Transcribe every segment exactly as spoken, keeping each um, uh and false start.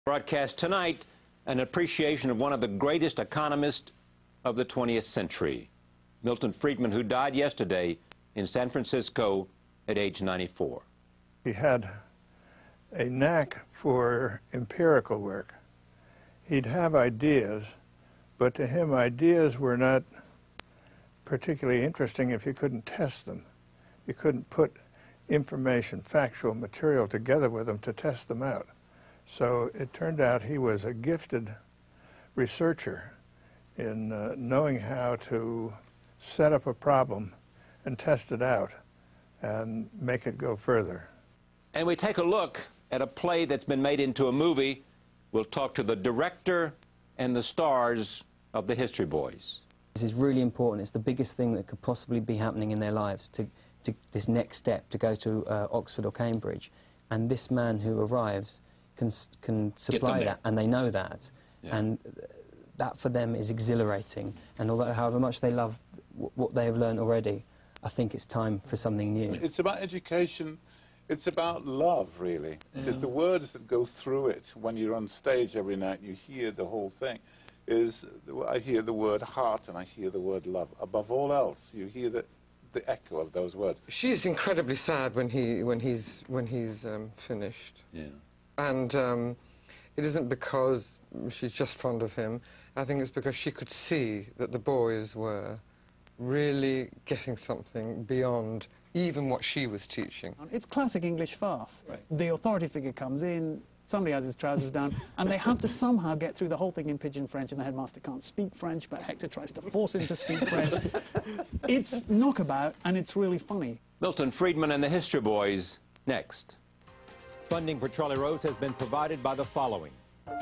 Broadcast tonight, an appreciation of one of the greatest economists of the twentieth century, Milton Friedman, who died yesterday in San Francisco at age ninety-four. He had a knack for empirical work. He'd have ideas, but to him ideas were not particularly interesting if you couldn't test them. You couldn't put information, factual material together with them to test them out. So it turned out he was a gifted researcher in uh, knowing how to set up a problem and test it out and make it go further. And we take a look at a play that's been made into a movie. We'll talk to the director and the stars of The History Boys. This is really important. It's the biggest thing that could possibly be happening in their lives, to, to this next step, to go to uh, Oxford or Cambridge. And this man who arrives can, can supply that, and they know that. Yeah. And that for them is exhilarating. And although, however much they love w what they have learned already, I think it's time for something new. It's about education. It's about love, really, because yeah. the words that go through it when you're on stage every night and you hear the whole thing is, I hear the word heart and I hear the word love. Above all else, you hear the, the echo of those words. She's incredibly sad when, he, when he's, when he's um, finished. Yeah. And um, it isn't because she's just fond of him. I think it's because she could see that the boys were really getting something beyond even what she was teaching. It's classic English farce. Right. The authority figure comes in, somebody has his trousers down, and they have to somehow get through the whole thing in pidgin French, and the headmaster can't speak French, but Hector tries to force him to speak French. It's knockabout, and it's really funny. Milton Friedman and The History Boys, next. Funding for Charlie Rose has been provided by the following.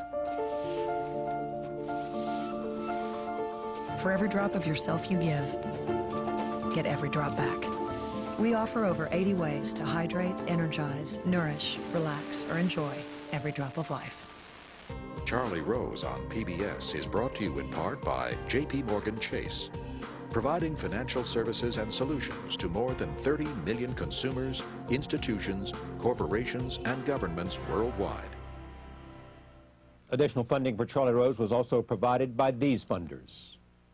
For every drop of yourself you give, get every drop back. We offer over eighty ways to hydrate, energize, nourish, relax, or enjoy every drop of life. Charlie Rose on P B S is brought to you in part by J P Morgan Chase, providing financial services and solutions to more than thirty million consumers, institutions, corporations, and governments worldwide. Additional funding for Charlie Rose was also provided by these funders.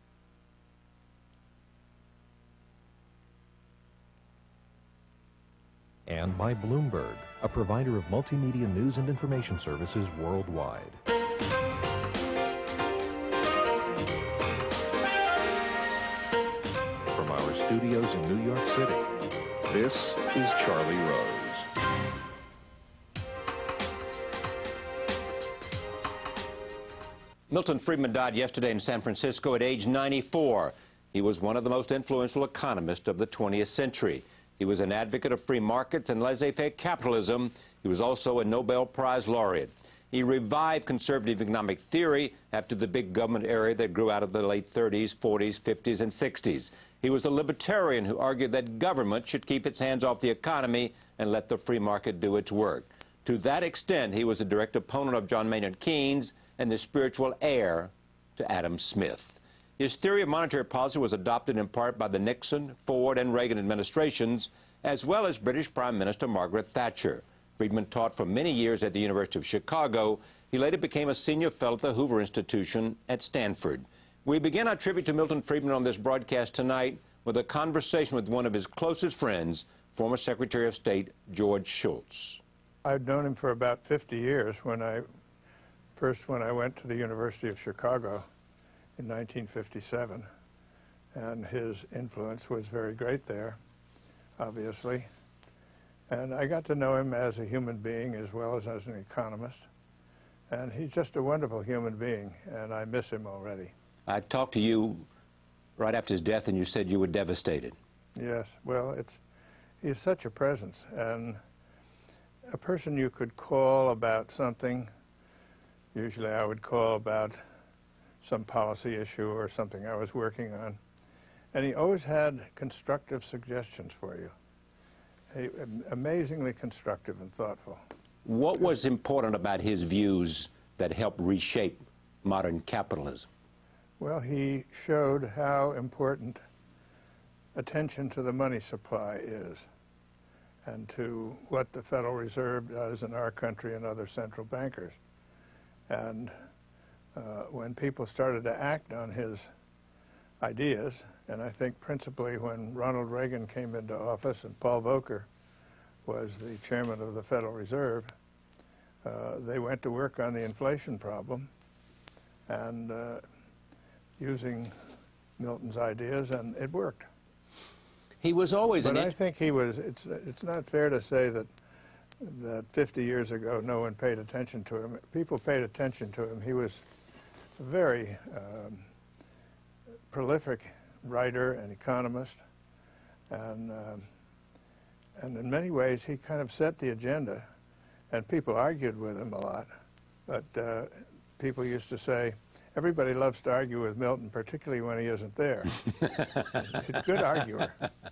And by Bloomberg, a provider of multimedia news and information services worldwide. From our studios in New York City, this is Charlie Rose. Milton Friedman died yesterday in San Francisco at age ninety-four. He was one of the most influential economists of the twentieth century. He was an advocate of free markets and laissez-faire capitalism. He was also a Nobel Prize laureate. He revived conservative economic theory after the big government era that grew out of the late thirties, forties, fifties, and sixties. He was a libertarian who argued that government should keep its hands off the economy and let the free market do its work. To that extent, he was a direct opponent of John Maynard Keynes and the spiritual heir to Adam Smith. His theory of monetary policy was adopted in part by the Nixon, Ford, and Reagan administrations, as well as British Prime Minister Margaret Thatcher. Friedman taught for many years at the University of Chicago. He later became a senior fellow at the Hoover Institution at Stanford. We begin our tribute to Milton Friedman on this broadcast tonight with a conversation with one of his closest friends, former Secretary of State George Shultz. I've known him for about fifty years. When I first when I went to the University of Chicago in nineteen fifty-seven, and his influence was very great there, obviously. And I got to know him as a human being as well as as an economist. And he's just a wonderful human being, and I miss him already. I talked to you right after his death, and you said you were devastated. Yes, well, it's, he's such a presence, and a person you could call about something. Usually I would call about some policy issue or something I was working on. And he always had constructive suggestions for you. He, amazingly constructive and thoughtful. What was important about his views that helped reshape modern capitalism? Well, he showed how important attention to the money supply is, and to what the Federal Reserve does in our country and other central bankers. And uh, when people started to act on his ideas, and I think principally when Ronald Reagan came into office and Paul Volcker was the chairman of the Federal Reserve, uh, they went to work on the inflation problem and uh, using Milton's ideas, and it worked. He was always but an... I think he was, it's, it's not fair to say that that fifty years ago no one paid attention to him. People paid attention to him. He was a very um, prolific writer and economist, and um, and in many ways he kind of set the agenda, and people argued with him a lot, but uh, people used to say, everybody loves to argue with Milton, particularly when he isn't there. He's a good arguer.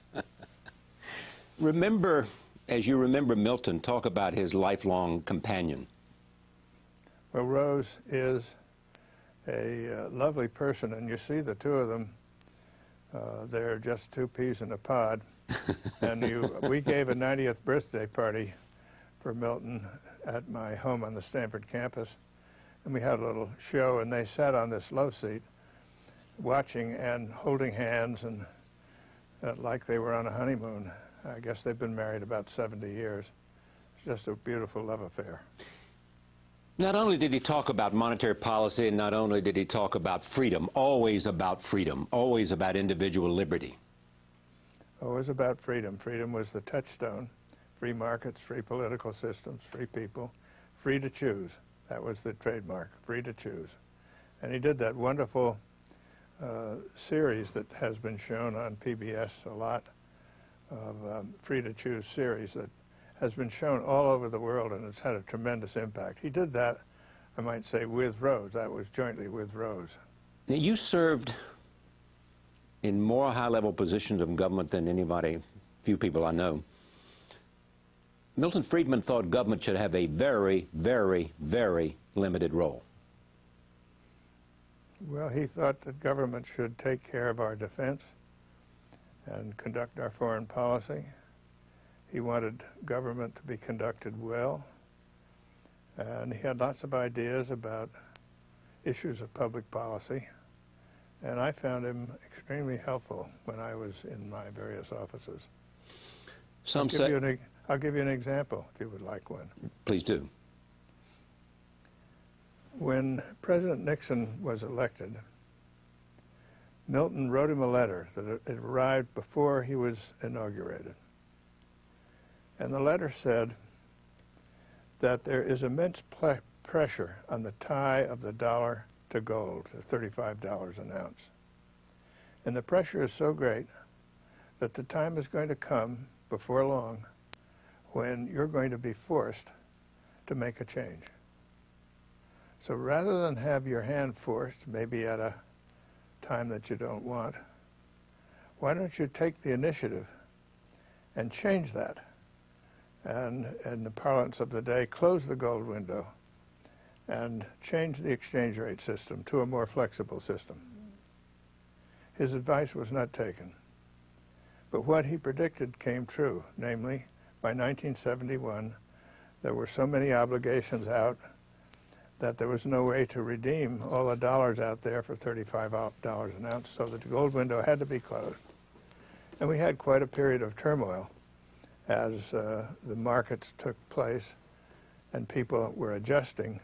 Remember, as you remember Milton, talk about his lifelong companion. Well, Rose is a uh, lovely person, and you see the two of them, uh, they're just two peas in a pod. And you, we gave a ninetieth birthday party for Milton at my home on the Stanford campus, and we had a little show, and they sat on this love seat watching and holding hands, and uh, like they were on a honeymoon. I guess they've been married about seventy years. It's just a beautiful love affair. Not only did he talk about monetary policy, and not only did he talk about freedom, always about freedom, always about individual liberty. Always about freedom. Freedom was the touchstone. Free markets, free political systems, free people, free to choose. That was the trademark, free to choose. And he did that wonderful uh, series that has been shown on P B S a lot, of um, Free to Choose series that has been shown all over the world, and it's had a tremendous impact. He did that, I might say, with Rose. That was jointly with Rose. Now, you served in more high-level positions of government than anybody, few people I know. Milton Friedman thought government should have a very, very, very limited role. Well, he thought that government should take care of our defense and conduct our foreign policy. He wanted government to be conducted well, and he had lots of ideas about issues of public policy, and I found him extremely helpful when I was in my various offices. Some I'll say... Give you an, I'll give you an example, if you would like one. Please do. When President Nixon was elected, Milton wrote him a letter that it arrived before he was inaugurated. And the letter said that there is immense pressure on the tie of the dollar to gold, thirty-five dollars an ounce. And the pressure is so great that the time is going to come before long when you're going to be forced to make a change. So rather than have your hand forced, maybe at a time that you don't want, why don't you take the initiative and change that? And in the parlance of the day, close the gold window and change the exchange rate system to a more flexible system. His advice was not taken. But what he predicted came true, namely, by nineteen seventy-one, there were so many obligations out that there was no way to redeem all the dollars out there for thirty-five dollars an ounce, so the gold window had to be closed. And we had quite a period of turmoil as uh, the markets took place and people were adjusting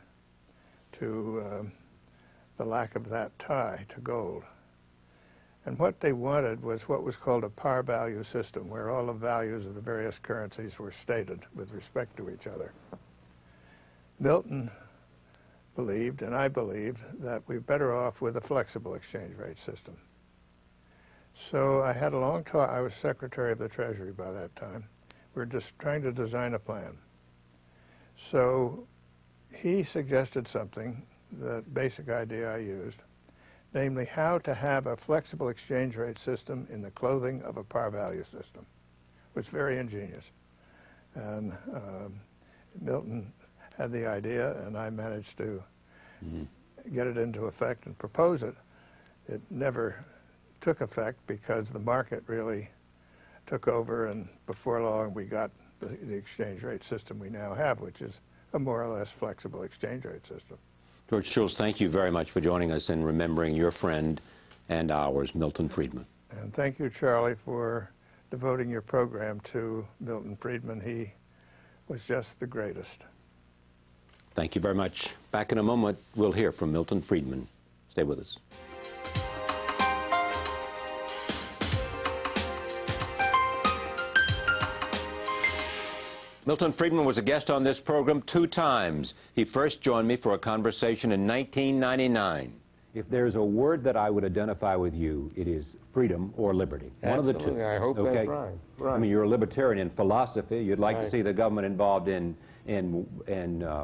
to um, the lack of that tie to gold. And what they wanted was what was called a par value system, where all the values of the various currencies were stated with respect to each other. Milton believed, and I believed, that we're better off with a flexible exchange rate system. So I had a long talk. I was Secretary of the Treasury by that time. We were just trying to design a plan. So he suggested something, the basic idea I used, namely how to have a flexible exchange rate system in the clothing of a par value system. It was very ingenious. And um, Milton had the idea, and I managed to mm-hmm. get it into effect and propose it. It never took effect because the market really took over, and before long we got the, the exchange rate system we now have, which is a more or less flexible exchange rate system. George Shultz, thank you very much for joining us in remembering your friend and ours, Milton Friedman. And thank you, Charlie, for devoting your program to Milton Friedman. He was just the greatest. Thank you very much. Back in a moment, we'll hear from Milton Friedman. Stay with us. Milton Friedman was a guest on this program two times. He first joined me for a conversation in nineteen ninety-nine. If there's a word that I would identify with you, it is freedom or liberty. Absolutely. One of the two. I hope okay? that's right. right. I mean, you're a libertarian in philosophy. You'd like right. to see the government involved in in in uh,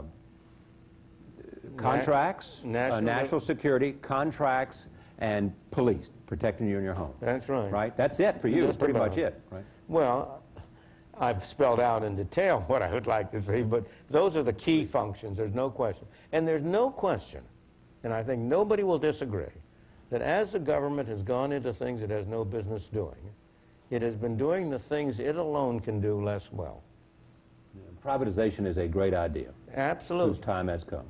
contracts, Na national, uh, national security, contracts, and police protecting you in your home. That's right. Right. That's it for you. Just Pretty about. much it. Right. Well, I've spelled out in detail what I would like to see, but those are the key functions. There's no question, and there's no question. And I think nobody will disagree that as the government has gone into things it has no business doing, it has been doing the things it alone can do less well. Yeah, privatization is a great idea. Absolutely. Whose time has come.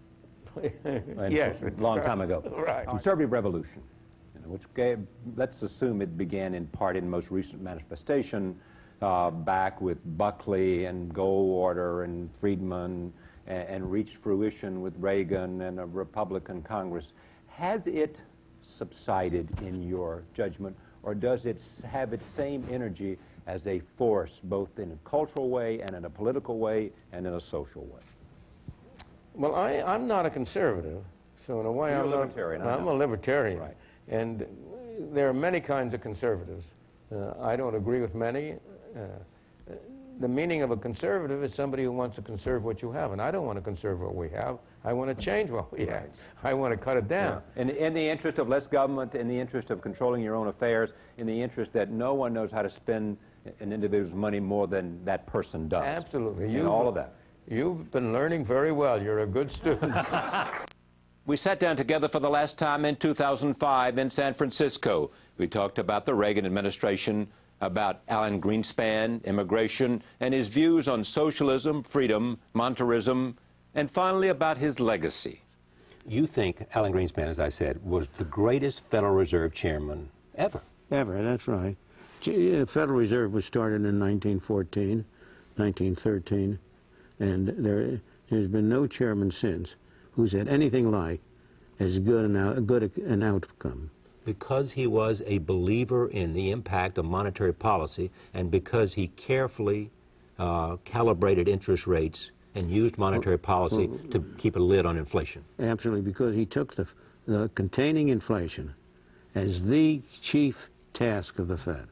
And yes. A long time. time ago. Right. Conservative revolution, you know, which gave, let's assume it began in part in most recent manifestation uh, back with Buckley and Goldwater and Friedman, and reached fruition with Reagan and a Republican Congress. Has it subsided in your judgment, or does it have its same energy as a force, both in a cultural way and in a political way and in a social way? Well, I, I'm not a conservative, so in a way You're I'm a libertarian. Not, I'm a libertarian, right. And there are many kinds of conservatives. Uh, I don't agree with many. Uh, The meaning of a conservative is somebody who wants to conserve what you have, and I don't want to conserve what we have. I want to change what we have. I want to cut it down. Yeah. In, in the interest of less government, in the interest of controlling your own affairs, in the interest that no one knows how to spend an individual's money more than that person does. Absolutely. And all of that. You've been learning very well. You're a good student. We sat down together for the last time in two thousand five in San Francisco. We talked about the Reagan administration, about Alan Greenspan, immigration, and his views on socialism, freedom, monetarism, and finally about his legacy. You think Alan Greenspan, as I said, was the greatest Federal Reserve chairman ever? Ever, that's right. The Federal Reserve was started in nineteen fourteen, nineteen thirteen, and there, there's been no chairman since who's had anything like as good an, out, good an outcome. Because he was a believer in the impact of monetary policy, and because he carefully uh, calibrated interest rates and used monetary policy well, to keep a lid on inflation. Absolutely, because he took the, the containing inflation as the chief task of the Fed.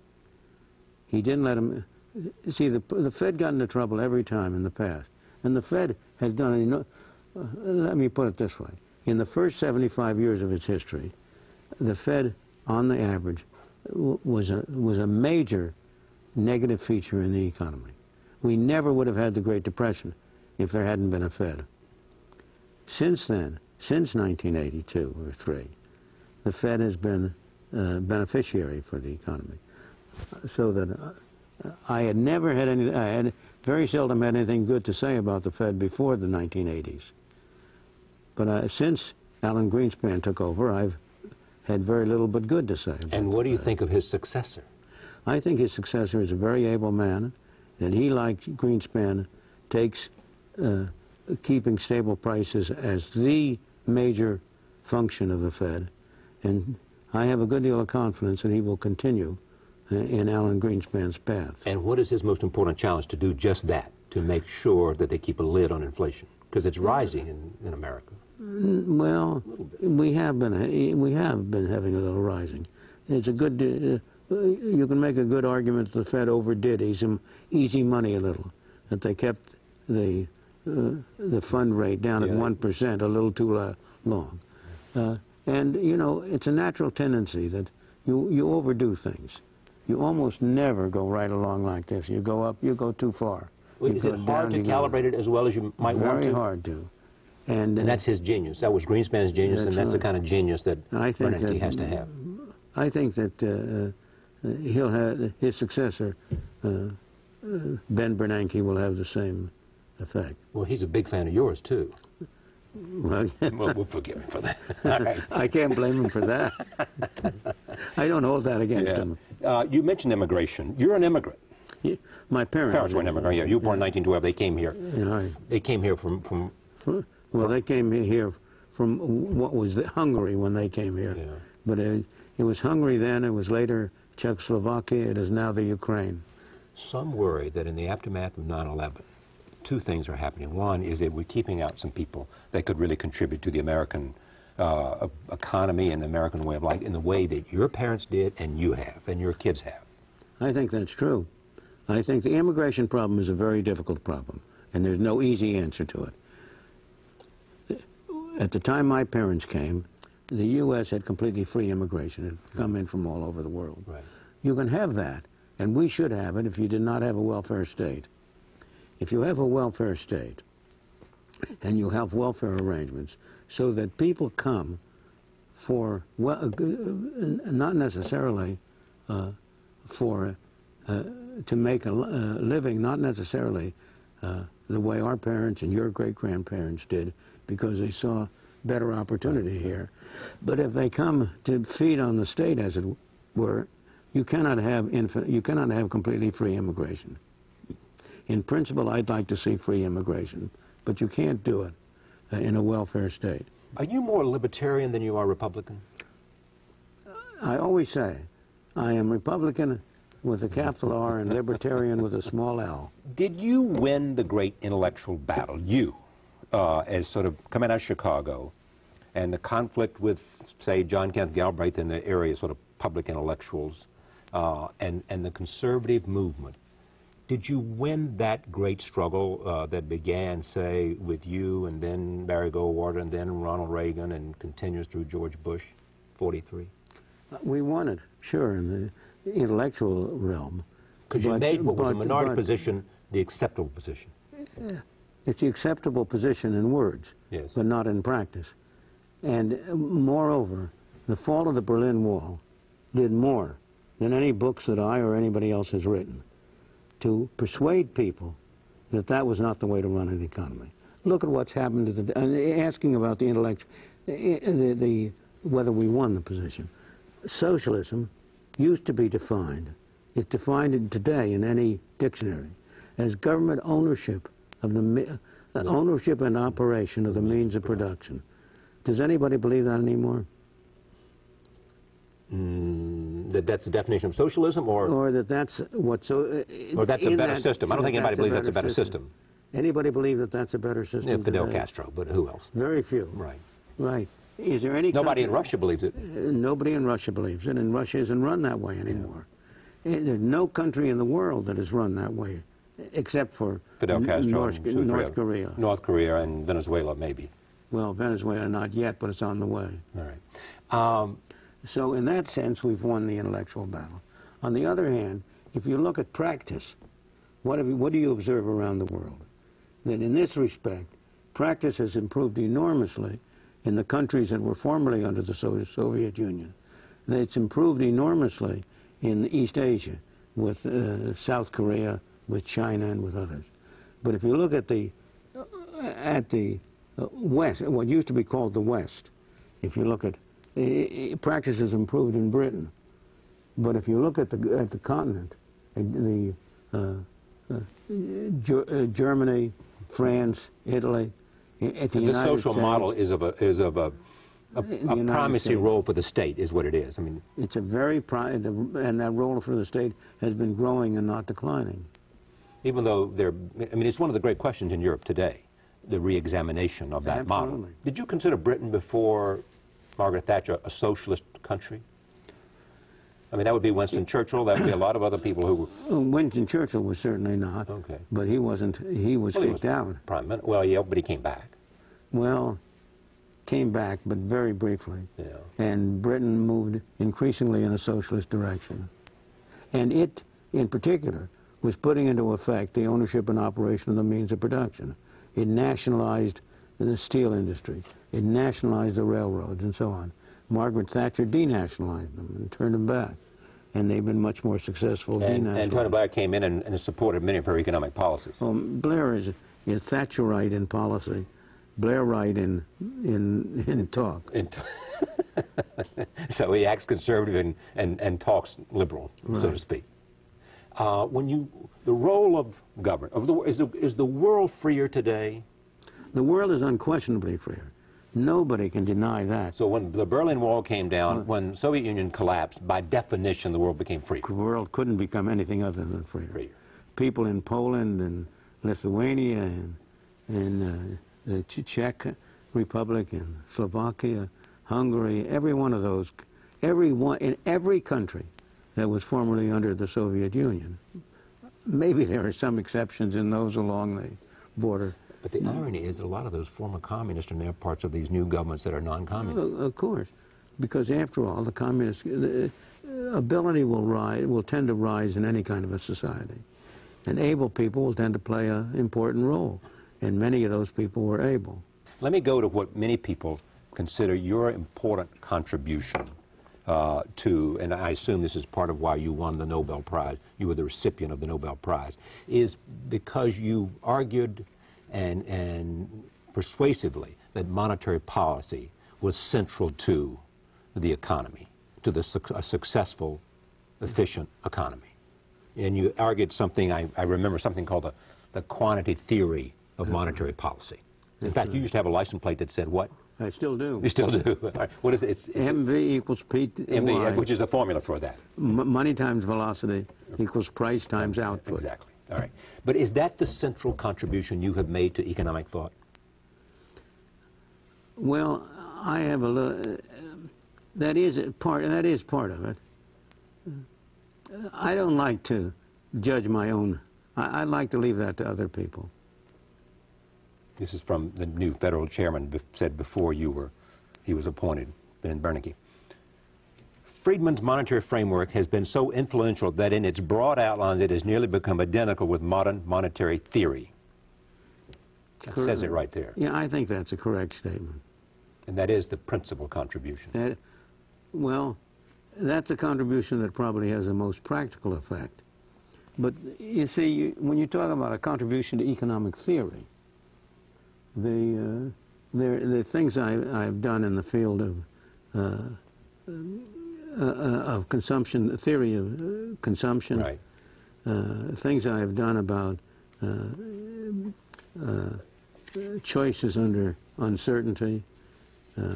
He didn't let him... See, the, the Fed got into trouble every time in the past, and the Fed has done... You know, uh, let me put it this way. In the first seventy-five years of its history, the Fed, on the average, was a, was a major negative feature in the economy. We never would have had the Great Depression if there hadn't been a Fed. Since then, since nineteen eighty-two or three, the Fed has been a beneficiary for the economy. So that uh, I had never had any, I had very seldom had anything good to say about the Fed before the nineteen eighties. But uh, since Alan Greenspan took over, I've had very little but good to say about And what do you think of his successor? I think his successor is a very able man, and he, like Greenspan, takes uh, keeping stable prices as the major function of the Fed, and I have a good deal of confidence that he will continue uh, in Alan Greenspan's path. And what is his most important challenge? To do just that, to make sure that they keep a lid on inflation? Because it's rising in, in America. Well, we have been we have been having a little rising. It's a good. Uh, you can make a good argument that the Fed overdid easy, easy money a little, that they kept the uh, the fund rate down yeah. at one percent a little too uh, long, uh, and you know it's a natural tendency that you you overdo things. You almost never go right along like this. You go up, you go too far. Well, is it hard to calibrate it as well as you might want to? Very hard to. And, and that's his genius. That was Greenspan's genius, that's and that's right. the kind of genius that Bernanke has to have. I think that uh, uh, he'll have his successor, uh, uh, Ben Bernanke, will have the same effect. Well, he's a big fan of yours too. Well, Well, we'll forgive him for that. All right. I can't blame him for that. I don't hold that against Yeah. him. Uh, you mentioned immigration. You're an immigrant. He, my parents. Parents were an immigrant. Yeah, you were born in nineteen twelve. They came here. Yeah, I, They came here from from. well, they came here from what was the Hungary when they came here. Yeah. But it, it was Hungary then. It was later Czechoslovakia. It is now the Ukraine. Some worry that in the aftermath of nine eleven, two things are happening. One is that we're keeping out some people that could really contribute to the American uh, economy and the American way of life in the way that your parents did and you have and your kids have. I think that's true. I think the immigration problem is a very difficult problem, and there's no easy answer to it. At the time my parents came, the U S had completely free immigration. It had come in from all over the world. Right. You can have that, and we should have it if you did not have a welfare state. If you have a welfare state, and you have welfare arrangements, so that people come for, well, not necessarily uh, for, uh, to make a uh, living, not necessarily uh, the way our parents and your great-grandparents did, because they saw better opportunity here. But if they come to feed on the state, as it were, you cannot have infinite, you cannot have completely free immigration. In principle, I'd like to see free immigration, but you can't do it uh, in a welfare state. Are you more libertarian than you are Republican? I always say, I am Republican with a capital R and libertarian with a small L. Did you win the great intellectual battle, you, uh, as sort of coming out of Chicago, and the conflict with, say, John Kenneth Galbraith in the area, sort of public intellectuals, uh, and, and the conservative movement? Did you win that great struggle uh, that began, say, with you and then Barry Goldwater and then Ronald Reagan and continues through George Bush, forty-three? We won it, sure, in the intellectual realm. Because you But- made what was a but- minority but- position the acceptable position. It's the acceptable position in words, Yes. but not in practice. And uh, moreover, the fall of the Berlin Wall did more than any books that I or anybody else has written to persuade people that that was not the way to run an economy. Look at what's happened to the, uh, asking about the intellect, the, the, the, whether we won the position. Socialism used to be defined, it's defined today in any dictionary, as government ownership of the, uh, ownership and operation of the means of production. Does anybody believe that anymore? Mm, that that's the definition of socialism, or Or that that's what so... Uh, or that's a in better that- system. I don't that think anybody believes that's a better system. Anybody believe that that's a better system? Yeah, Fidel today? Castro, but who else? Very few. Right. Right. Is there any Nobody country- in Russia believes it. Uh, nobody in Russia believes it, and Russia isn't run that way anymore. Uh, There's no country in the world that is run that way, except for Fidel N- Castro, North, and South North Korea. North Korea and Venezuela, maybe. Well, Venezuela not yet, but it's on the way. All right. Um, So in that sense, we've won the intellectual battle. On the other hand, if you look at practice, what, have you, what do you observe around the world? That in this respect, practice has improved enormously in the countries that were formerly under the So- Soviet Union. And it's improved enormously in East Asia, with uh, South Korea, with China, and with others. But if you look at the, at the uh, West, what used to be called the West, if you look at Uh, practice has improved in Britain, but if you look at the at the continent, uh, the uh, uh, Ger uh, Germany, France, Italy, at the the United social States, model is of a is of a a, The a United primacy States. role for the state, is what it is. I mean, it's a very pri and that role for the state has been growing and not declining. even though they're, I mean, it's one of the great questions in Europe today, the re-examination of that model. Absolutely. Did you consider Britain before Margaret Thatcher a socialist country? I mean, that would be Winston Churchill. That would be a lot of other people who. Uh, Winston Churchill was certainly not. Okay. But he wasn't. He was Well, he kicked was out. Prime Minister. Well, yeah, but he came back. Well, came back, but very briefly. Yeah. And Britain moved increasingly in a socialist direction. And it, in particular, was putting into effect the ownership and operation of the means of production. It nationalized the steel industry. It nationalized the railroads and so on. Margaret Thatcher denationalized them and turned them back. And they've been much more successful And, denationalized. and Tony Blair came in and, and supported many of her economic policies. Well, Blair is, is Thatcherite in policy, Blairite in, in, in talk. In t So he acts conservative and, and, and talks liberal, right, so to speak. Uh, when you, the role of government, of the, is, the, is the world freer today? The world is unquestionably freer. Nobody can deny that. So when the Berlin Wall came down, well, when the Soviet Union collapsed, by definition the world became free. The world couldn't become anything other than freer. freer. People in Poland and Lithuania and, and uh, the Czech Republic and Slovakia, Hungary, every one of those, every one, in every country that was formerly under the Soviet Union. Maybe there are some exceptions in those along the border. But the irony is that a lot of those former communists are now parts of these new governments that are non-communist. Uh, of course, because after all, the communist the, uh, ability will rise, will tend to rise in any kind of a society, and able people will tend to play an important role, and many of those people were able. Let me go to what many people consider your important contribution uh, to, and I assume this is part of why you won the Nobel Prize, you were the recipient of the Nobel Prize, is because you argued and, and persuasively that monetary policy was central to the economy, to the su a successful, efficient economy. And you argued something, I, I remember something called the, the quantity theory of monetary policy. In That's fact, right. you used to have a license plate that said what? I still do. You still do. All right. What is it? It's, it's M V equals P M V, Y, which is a formula for that. M money times velocity equals price times output. Exactly. All right. But is that the central contribution you have made to economic thought? Well, I have a little. Uh, that is a part. That is part of it. Uh, I don't like to judge my own. I, I like to leave that to other people. This is from the new federal chairman, be said before you were, he was appointed, Ben Bernanke. Friedman's monetary framework has been so influential that in its broad outlines it has nearly become identical with modern monetary theory. That Cor says it right there. Yeah, I think that's a correct statement. And that is the principal contribution. That, well, that's a contribution that probably has the most practical effect. But you see, you, when you talk about a contribution to economic theory, the, uh, the, the things I, I've done in the field of, uh, uh, uh, of consumption, theory of uh, consumption, right. uh, things I have done about uh, uh, choices under uncertainty. Uh,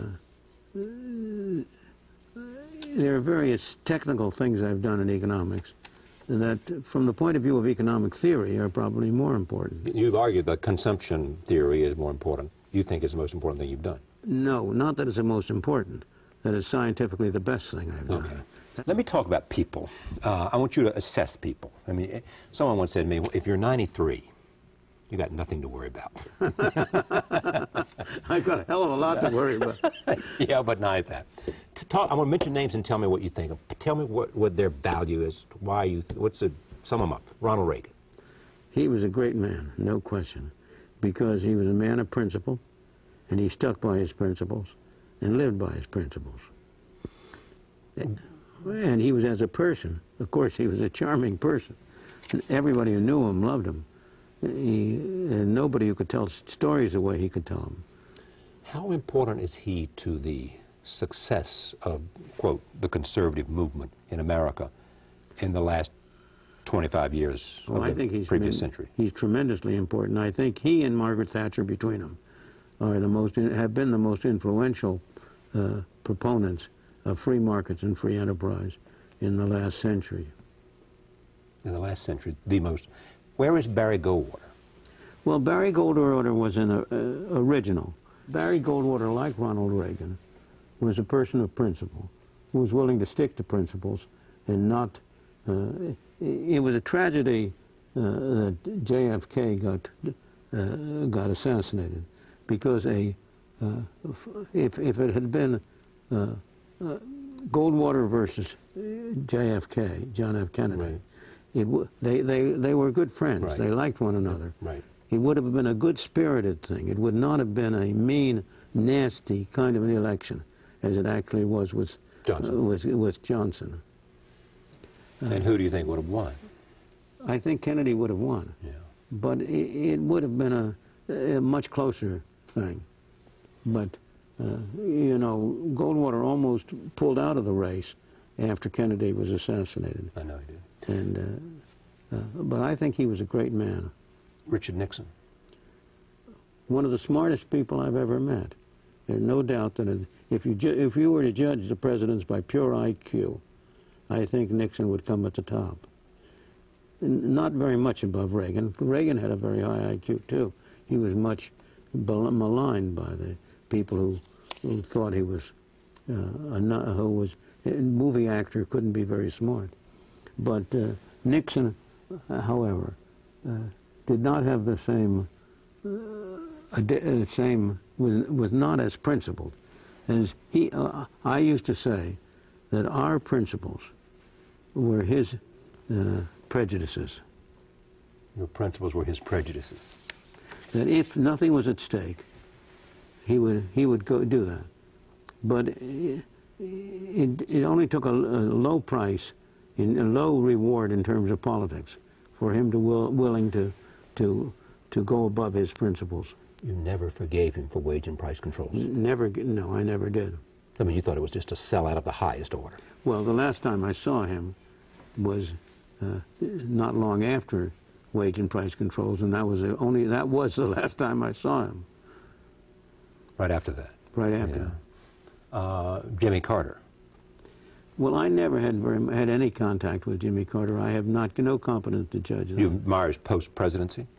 there are various technical things I've done in economics that, from the point of view of economic theory, are probably more important. You've argued that consumption theory is more important. You think it's the most important thing you've done. No, not that it's the most important. That is scientifically the best thing I've done. Okay. Let me talk about people. Uh, I want you to assess people. I mean, someone once said to me, well, if you're ninety-three, you got nothing to worry about. I've got a hell of a lot to worry about. Yeah, but not that. To talk, I'm going to mention names and tell me what you think. Tell me what, what their value is, why you, th what's the, sum them up. Ronald Reagan. He was a great man, no question, because he was a man of principle, and he stuck by his principles and lived by his principles. And he was, as a person, of course, he was a charming person. Everybody who knew him loved him. He, and nobody who could tell stories the way he could tell them. How important is he to the success of, quote, the conservative movement in America in the last twenty-five years well, of I the think he's previous century? He's tremendously important. I think he and Margaret Thatcher, between them, are the most, have been the most influential uh, proponents of free markets and free enterprise in the last century. In the last century, the most. Where is Barry Goldwater? Well, Barry Goldwater was an uh, original. Barry Goldwater, like Ronald Reagan, was a person of principle, who was willing to stick to principles and not... Uh, it was a tragedy uh, that J F K got, uh, got assassinated, because a, uh, if, if it had been uh, uh, Goldwater versus J F K, John F. Kennedy, right. it w they, they, they were good friends. Right. They liked one another. Right. It would have been a good-spirited thing. It would not have been a mean, nasty kind of an election, as it actually was with Johnson. Uh, with, with Johnson. Uh, and who do you think would have won? I think Kennedy would have won. Yeah. But it, it would have been a, a much closer thing. But, uh, you know, Goldwater almost pulled out of the race after Kennedy was assassinated. I know he did. And, uh, uh, but I think he was a great man. Richard Nixon. One of the smartest people I've ever met. There's no doubt that it, if you ju if you were to judge the presidents by pure I Q, I think Nixon would come at the top. N not very much above Reagan. Reagan had a very high I Q too. He was much maligned by the people who, who thought he was uh, a who was a movie actor, couldn't be very smart. But uh, Nixon, however, uh, did not have the same uh, uh, same was, was not as principled as he. Uh, I used to say that our principles were his uh, prejudices. Your principles were his prejudices. That if nothing was at stake, he would he would go do that. But it, it, it only took a, a low price, in, a low reward in terms of politics, for him to will, willing to to to go above his principles. You never forgave him for wage and price controls. Never, no, I never did. I mean, you thought it was just a sellout of the highest order. Well, the last time I saw him was uh, not long after wage and price controls, and that was the only that was the last time I saw him. Right after that. Right after yeah. that. Uh, Jimmy Carter. Well, I never had very had any contact with Jimmy Carter. I have not no competence to judge that. You admire his post-presidency?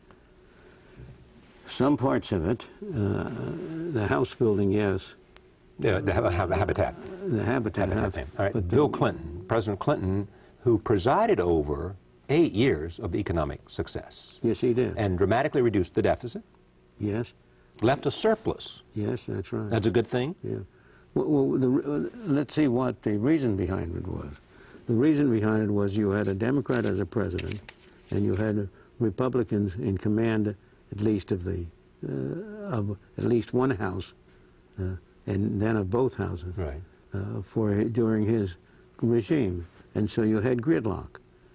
Some parts of it, uh, the house building, yes. Yeah, the ha ha habitat. The habitat. habitat Have, All right. but Bill the, Clinton, President Clinton, who presided over eight years of economic success. Yes, he did. And dramatically reduced the deficit. Yes. Left a surplus. Yes, that's right. That's a good thing? Yeah. Well, well the, uh, let's see what the reason behind it was. The reason behind it was you had a Democrat as a president, and you had Republicans in command, at least of the uh, of at least one house, uh, and then of both houses. Right. Uh, for during his regime, and so you had gridlock,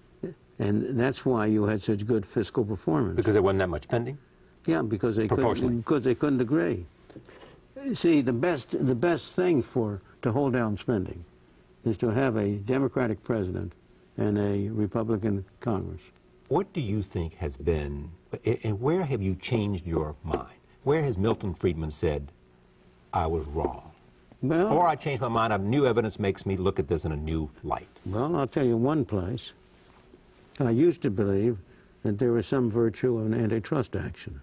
and that's why you had such good fiscal performance. Because there wasn't that much spending. Yeah, because they couldn't, because they couldn't agree. See, the best the best thing for to hold down spending is to have a Democratic president and a Republican Congress. What do you think has been, and where have you changed your mind? Where has Milton Friedman said, I was wrong? Well, or I changed my mind, new evidence makes me look at this in a new light? Well, I'll tell you one place. I used to believe that there was some virtue of an antitrust action.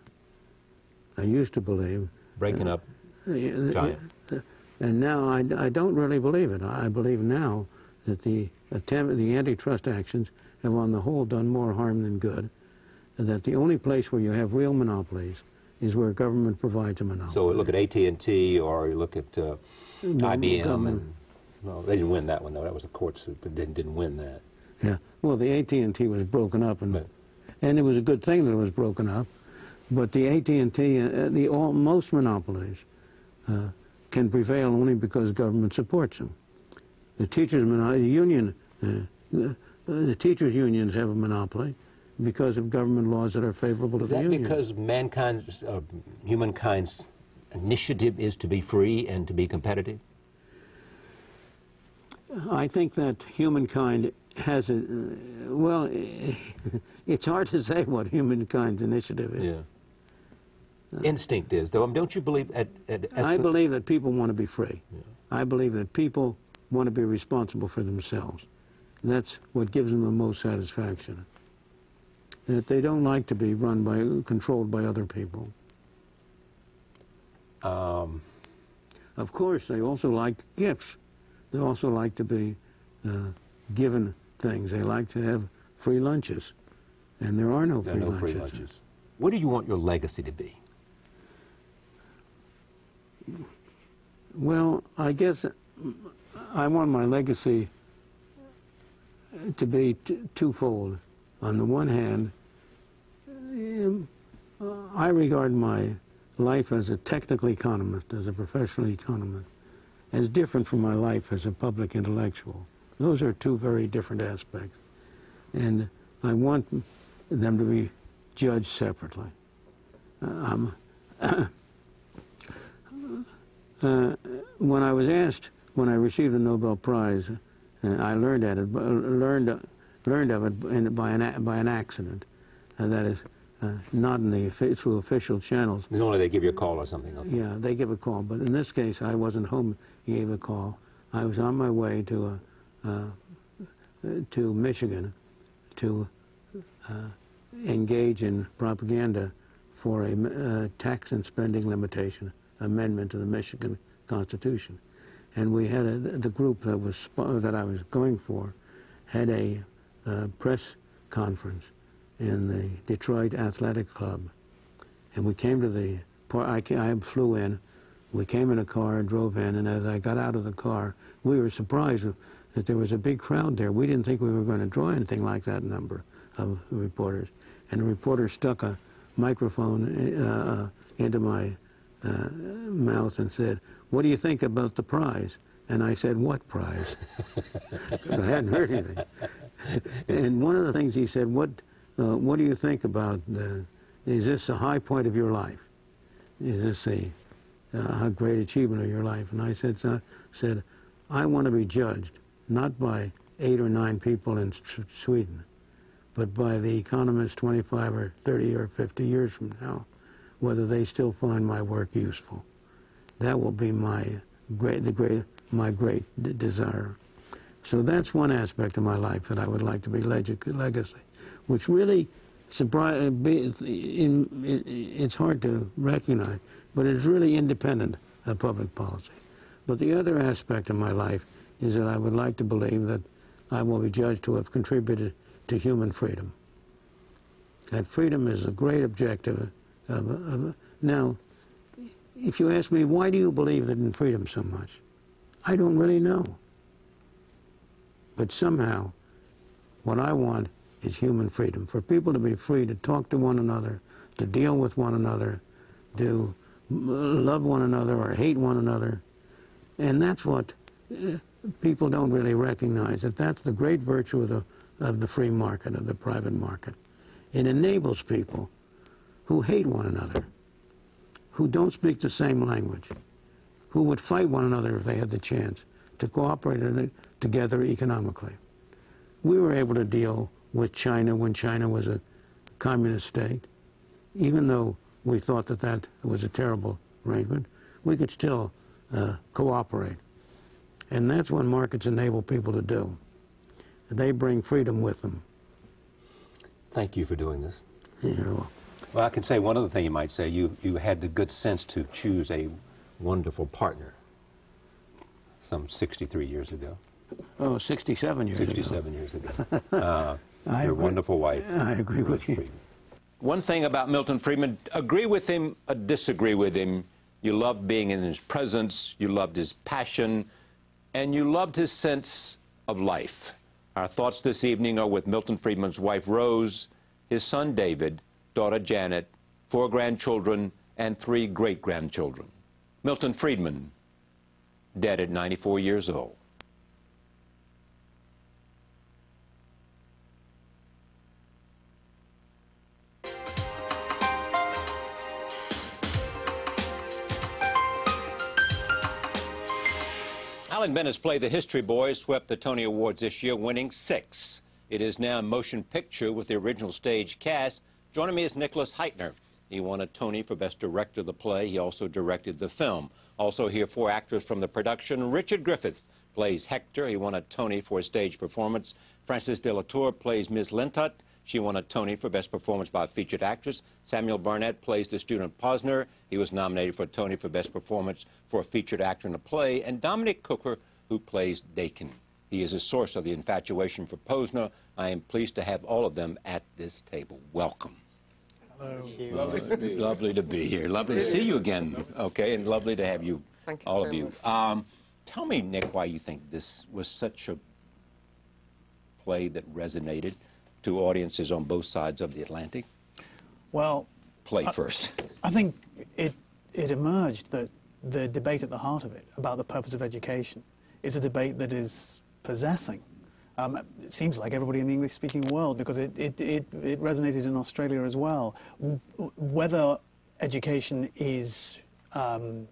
I used to believe... Breaking uh, up China. Uh, and now I, I don't really believe it. I believe now that the attempt, the antitrust actions have on the whole done more harm than good, and that the only place where you have real monopolies is where government provides a monopoly. So look at A T and T, or you look at uh, I B M, and well, they didn't win that one though. That was a court suit, but didn't didn't win that. Yeah. Well, the A T and T was broken up, and but, and it was a good thing that it was broken up. But the A T and T, uh, the all, most monopolies uh, can prevail only because government supports them. The teachers' the union, uh, the, the teachers' unions have a monopoly because of government laws that are favorable to the union. Is that because mankind's, uh, humankind's initiative is to be free and to be competitive? I think that humankind has a, uh, well, it's hard to say what humankind's initiative is. Yeah. Uh, Instinct is, though. Don't you believe at... at I believe that people want to be free. Yeah. I believe that people want to be responsible for themselves. And that's what gives them the most satisfaction. That they don't like to be run by, controlled by other people. Um, of course, they also like gifts. They also like to be uh, given things. They like to have free lunches. And there are no, there free, are no lunches. free lunches. What do you want your legacy to be? Well, I guess I want my legacy to be t twofold. On the one hand, I regard my life as a technical economist, as a professional economist, as different from my life as a public intellectual. Those are two very different aspects. And I want them to be judged separately. Um, uh, when I was asked, when I received the Nobel Prize, uh, I learned at it, learned learned of it in, by an by an accident. Uh, that is, uh, not in the through official channels. Normally they give you a call or something. Okay. Yeah, they give a call, but in this case, I wasn't home. He gave a call. I was on my way to a, uh, to Michigan to uh, engage in propaganda for a uh, tax and spending limitation amendment to the Michigan Constitution, and we had a, the group that was that I was going for had a uh, press conference in the Detroit Athletic Club, and we came to the. I, I flew in. We came in a car and drove in, and as I got out of the car, we were surprised that there was a big crowd there. We didn't think we were going to draw anything like that number of reporters. And the reporter stuck a microphone uh, into my uh, mouth and said, "What do you think about the prize?" And I said, "What prize?" Because I hadn't heard anything. And one of the things he said, what, uh, what do you think about, uh, is this a high point of your life? Is this a Uh, a great achievement of your life? And I said, uh, said, I want to be judged not by eight or nine people in Sweden, but by the economists twenty-five or thirty or fifty years from now, whether they still find my work useful. That will be my great, the great, my great d desire. So that's one aspect of my life that I would like to be leg legacy, which really surprise. In, in, it's hard to recognize. But it's really independent of public policy. But the other aspect of my life is that I would like to believe that I will be judged to have contributed to human freedom. That freedom is a great objective. Of, of, now, if you ask me, why do you believe in freedom so much? I don't really know. But somehow, what I want is human freedom. For people to be free to talk to one another, to deal with one another, to love one another or hate one another. And that's what uh, people don't really recognize, that that's the great virtue of the, of the free market, of the private market. It enables people who hate one another, who don't speak the same language, who would fight one another if they had the chance, to cooperate together economically. We were able to deal with China when China was a communist state, even though we thought that that was a terrible arrangement. We could still uh, cooperate. And that's what markets enable people to do. They bring freedom with them. Thank you for doing this. Yeah, well, well, I can say one other thing you might say. You, you had the good sense to choose a wonderful partner some sixty-three years ago. Oh, sixty-seven years sixty-seven ago. years ago. Uh, I your agree. wonderful wife. I agree with you. Friedman. One thing about Milton Friedman, agree with him or disagree with him, you loved being in his presence, you loved his passion, and you loved his sense of life. Our thoughts this evening are with Milton Friedman's wife, Rose, his son, David, daughter, Janet, four grandchildren, and three great-grandchildren. Milton Friedman, dead at ninety-four years old. Alan Bennett's play The History Boys swept the Tony Awards this year, winning six. It is now a motion picture with the original stage cast. Joining me is Nicholas Hytner. He won a Tony for Best Director of the play. He also directed the film. Also here, four actors from the production. Richard Griffiths plays Hector. He won a Tony for his stage performance. Frances de la Tour plays Miz Lintott. She won a Tony for Best Performance by a Featured Actress. Samuel Barnett plays the student Posner. He was nominated for a Tony for Best Performance for a Featured Actor in a Play. And Dominic Cooper, who plays Dakin. He is a source of the infatuation for Posner. I am pleased to have all of them at this table. Welcome. Hello. Lovely to be, lovely to be here. Lovely to see you again, okay, and lovely to have you, Thank you all so of you. Um, tell me, Nick, why you think this was such a play that resonated to audiences on both sides of the Atlantic? Well, Play I, first. I think it, it emerged that the debate at the heart of it about the purpose of education is a debate that is possessing. Um, it seems like everybody in the English-speaking world, because it, it, it, it resonated in Australia as well. Whether education is um,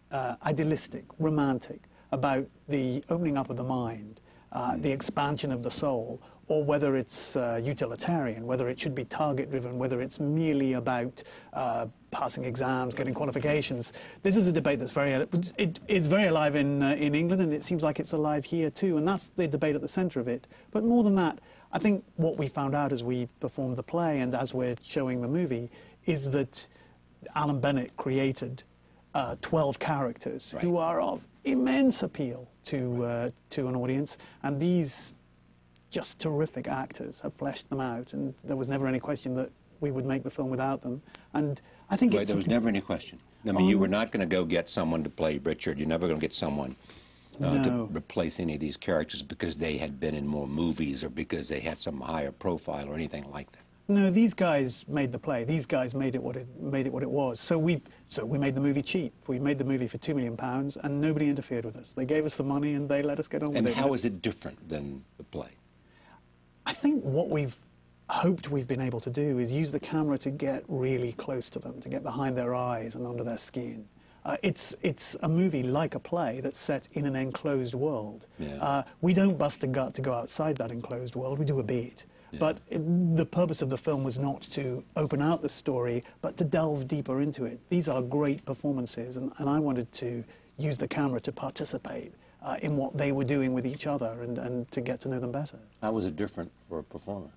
uh, idealistic, romantic, about the opening up of the mind, uh, Mm. the expansion of the soul, or whether it's uh, utilitarian, whether it should be target-driven, whether it's merely about uh, passing exams, getting qualifications. This is a debate that's very, it, it's very alive in, uh, in England, and it seems like it's alive here too, and that's the debate at the centre of it. But more than that, I think what we found out as we performed the play and as we're showing the movie is that Alan Bennett created uh, twelve characters right. who are of immense appeal to, uh, to an audience, and these just terrific actors have fleshed them out, and there was never any question that we would make the film without them. And I think Wait, it's... there was never any question. I mean, um, you were not going to go get someone to play Richard. You're never going to get someone uh, no. to replace any of these characters because they had been in more movies or because they had some higher profile or anything like that. No, these guys made the play. These guys made it what it made it what it was. So we so we made the movie cheap. We made the movie for two million pounds, and nobody interfered with us. They gave us the money, and they let us get on with and it. And how is it different than the play? I think what we've hoped we've been able to do is use the camera to get really close to them, to get behind their eyes and under their skin. Uh, it's, it's a movie like a play that's set in an enclosed world. Yeah. Uh, we don't bust a gut to go outside that enclosed world, we do a bit. Yeah. But it, the purpose of the film was not to open out the story, but to delve deeper into it. These are great performances, and, and I wanted to use the camera to participate uh, in what they were doing with each other and, and to get to know them better. How was it different for a performer?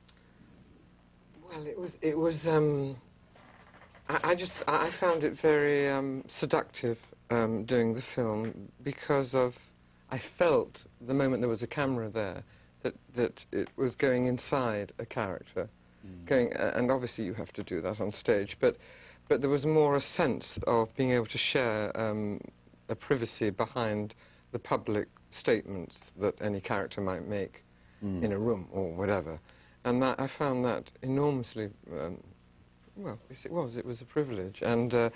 Well, it was, it was, um, I, I just, I found it very um, seductive um, doing the film because of, I felt the moment there was a camera there that, that it was going inside a character. Mm. Going, uh, and obviously you have to do that on stage, but, but there was more a sense of being able to share um, a privacy behind the public statements that any character might make mm. in a room or whatever. And that, I found that enormously, um, well, yes, it was. It was a privilege. And, uh,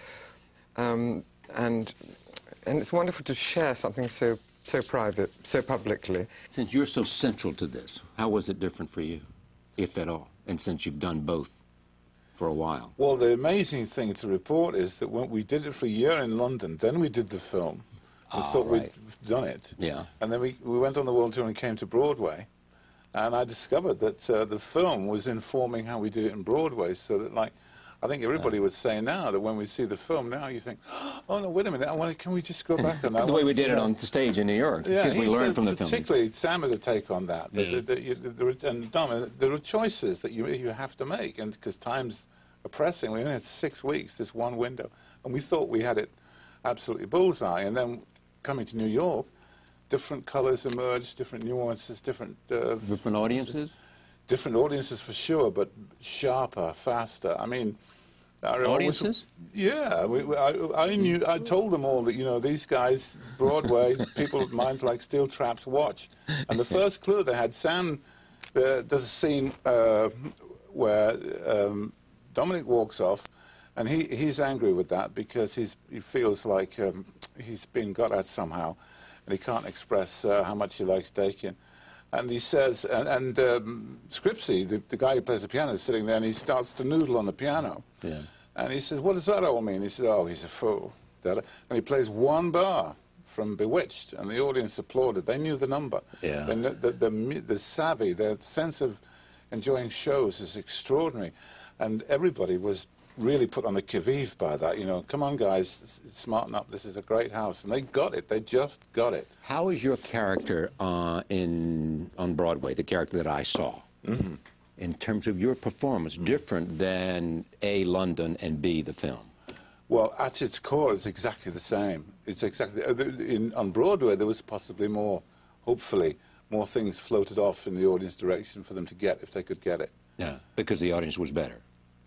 um, and, and it's wonderful to share something so, so private, so publicly. Since you're so central to this, how was it different for you, if at all? And since you've done both for a while. Well, the amazing thing to report is that when we did it for a year in London, then we did the film. We oh, thought right. we'd done it. Yeah. And then we, we went on the world tour and came to Broadway. And I discovered that uh, the film was informing how we did it in Broadway, so that, like, I think everybody would say now that when we see the film now, you think, oh, no, wait a minute, I want to, can we just go back on that? The way we did it on the stage in New York, yeah, because we learned from the film. Particularly, Sam had a take on that. Yeah. that, that you, there are, and Dom, there are choices that you, you have to make, and because time's pressing, we only had six weeks, this one window, and we thought we had it absolutely bullseye, and then coming to New York, different colours emerged, different nuances, different... Uh, different audiences? Different audiences for sure, but sharper, faster. I mean... I audiences? Was, yeah. We, we, I, I knew, I told them all that, you know, these guys, Broadway, people with minds like steel traps, watch. And the first clue they had, Sam uh, does a scene uh, where um, Dominic walks off, and he, he's angry with that because he's, he feels like um, he's been got at somehow. And he can't express uh, how much he likes Dakin. And he says, and, and um, Scripsy, the, the guy who plays the piano, is sitting there, and he starts to noodle on the piano. Yeah. And he says, what does that all mean? He says, oh, he's a fool. And he plays one bar from Bewitched, and the audience applauded. They knew the number. Yeah. The, the, the, the savvy, their sense of enjoying shows is extraordinary. And everybody was really put on the qui-vive by that, you know, come on guys, smarten up, this is a great house. And they got it, they just got it. How is your character uh, in on Broadway, the character that I saw, mm-hmm. in terms of your performance, different than A, London, and B, the film? Well, at its core, it's exactly the same. It's exactly, in, on Broadway, there was possibly more, hopefully, more things floated off in the audience direction for them to get, if they could get it. Yeah, because the audience was better.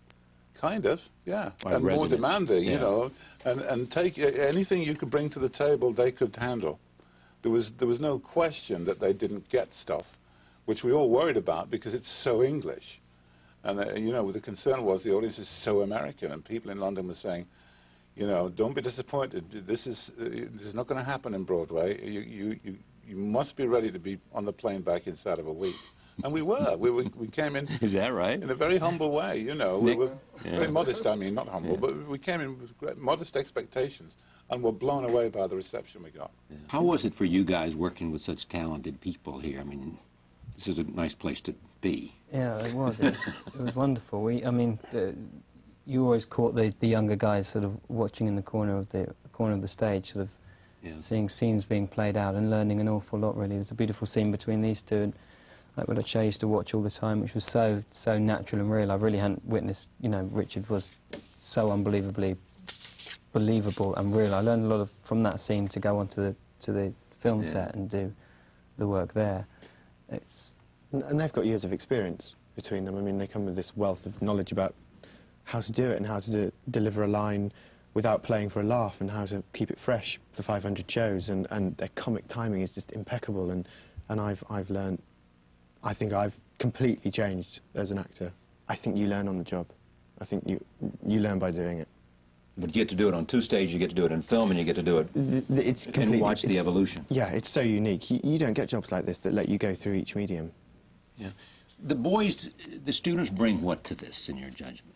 Kind of, yeah, Or and resident. more demanding, Yeah. you know, and, and take anything you could bring to the table, they could handle. There was, there was no question that they didn't get stuff, which we all worried about because it's so English. And, uh, you know, the concern was the audience is so American, and people in London were saying, you know, don't be disappointed. This is, uh, this is not going to happen in Broadway. You, you, you, you must be ready to be on the plane back inside of a week. And we were. We, were, we came in... Is that right? In a very humble way, you know. Nick? We were Yeah. very modest, I mean, not humble, Yeah. but we came in with great, modest expectations and were blown away by the reception we got. Yeah. How was it for you guys working with such talented people here? I mean, this is a nice place to be. Yeah, it was. It was, it was wonderful. We, I mean, the, you always caught the, the younger guys sort of watching in the corner of the corner of the stage, sort of yes. seeing scenes being played out and learning an awful lot. Really, there's a beautiful scene between these two, and like what I used to watch all the time, which was so so natural and real. I really hadn't witnessed. You know, Richard was so unbelievably believable and real. I learned a lot of from that scene to go onto the to the film Yeah. set and do the work there. It's And they've got years of experience between them. I mean, they come with this wealth of knowledge about how to do it and how to do, deliver a line without playing for a laugh and how to keep it fresh for five hundred shows. And, and their comic timing is just impeccable. And, and I've, I've learned, I think I've completely changed as an actor. I think you learn on the job. I think you, you learn by doing it. But you get to do it on two stages, you get to do it in film, and you get to do it the, the, it's and watch the it's, evolution. Yeah, it's so unique. You, you don't get jobs like this that let you go through each medium. Yeah. The boys, the students bring what to this, in your judgment?